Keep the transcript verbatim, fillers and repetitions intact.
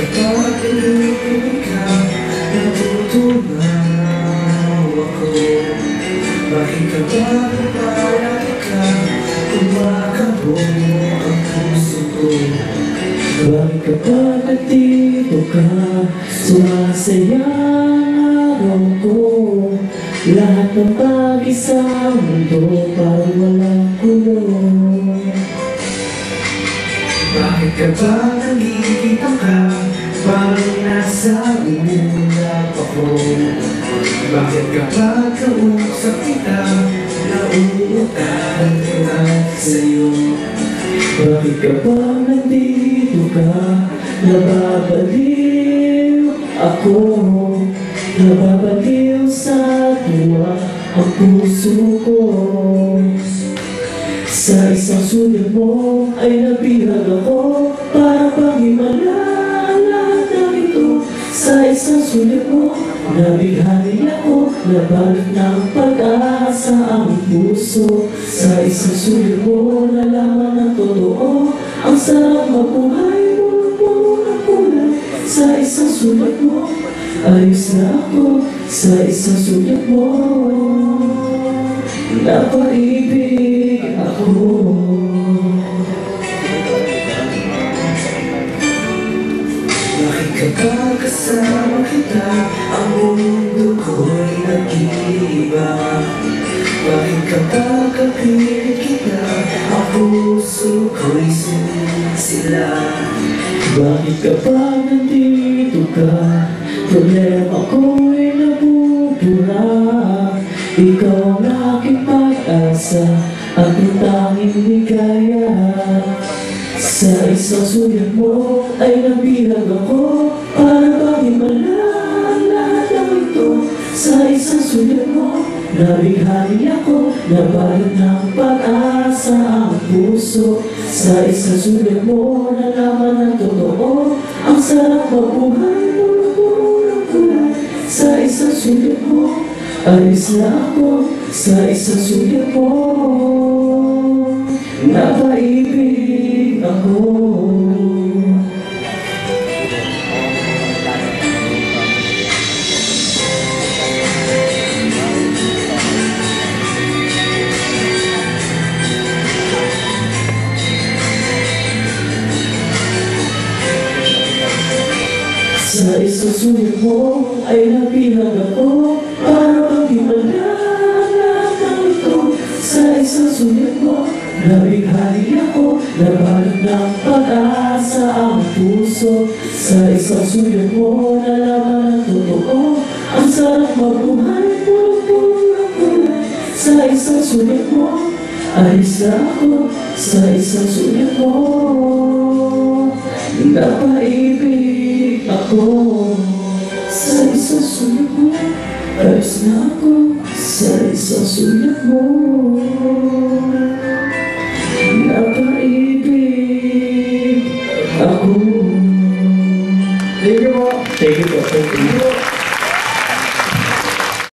kapag inibig ka, natutunaw ako. Bakit kapag napalaki ka, kumakabog ang puso ko. Bakit kapag nandito ka, sumasaya ang araw ko. Lahat ng bagay sa mundo parang walang kulong. Bakit kapag nakikita ka, parang nasa ulap ako. Bakit kapag kausap kita, nauutang ka sa'yo. Bakit kapag nandito ka, nababaliw ako. Nababaliw sa tuwa ang puso ko. Sa isang sulit mo ay nabihag ako, para bang himala ang lahat ng ito. Sa isang sulit mo, nabighani ako, nabalot ng pag-asa ang puso. Sa isang sulit mo, nalaman ng totoo, ang sarap mabuhay, puno ng kulay. Sa isang sulit mo, ayos na ako. Sa isang sulit mo, napaibig ako. Bakit kapag kasama kita, ang mundo ko'y nag-iiba? Bakit kapag kapilit kita, ang puso ko'y sumisila? Bakit kapag nandito ka, problema ko'y nabubura? Ikaw ang aking pag-asa at ang tanging ligaya. Sa isang sulit mo ay nabihag ako, para bang himala ang lahat ng ito. Sa isang sulit mo, nabighani ako, nabalot ng pag-asa ang puso. Sa isang sulit mo, nalaman ng totoo, ang sarap mabuhay, puno ng kulay. Sa isang sulit mo, ayos na ako. Sa isang sulit mo, napaibig ako. Sa isang sulit mo ay nabihag ako, para bang himala ang lahat ng ito. Sa isang sulit mo, nabighani ako, nabalot ng pag-asa ang puso. Sa isang sulit mo, nalaman ng totoo, ang sarap mabuhay, puno ng kulay. Sa isang sulit mo, ayos na ako. Sa isang sulit mo, napaibig ako. Sa isang sulit mo, ayos na ako. Sa isang sulit mo.